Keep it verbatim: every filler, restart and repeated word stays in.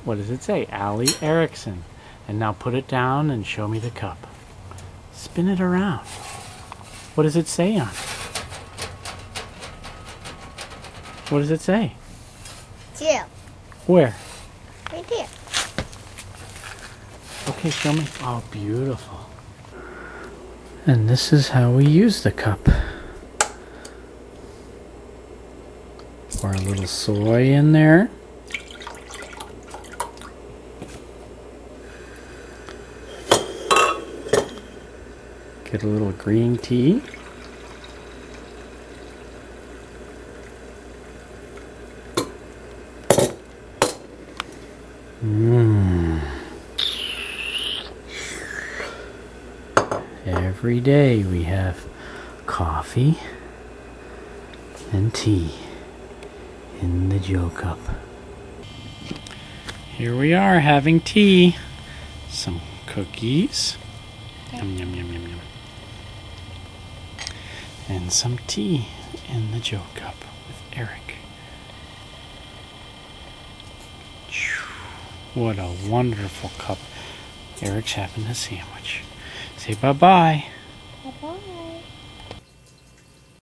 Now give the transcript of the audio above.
What does it say? Ali Erickson. And now put it down and show me the cup. Spin it around. What does it say on it? What does it say? Jill. Where? Right there. Okay, show me. Oh, beautiful. And this is how we use the cup. Pour a little soy in there. Get a little green tea. Mmm. Every day we have coffee and tea in the Joe cup. Here we are having tea. Some cookies. Yum, yum, yum, yum, yum. And some tea in the Joe cup with Eric. What a wonderful cup. Eric's having a sandwich. Say bye-bye. Bye-bye.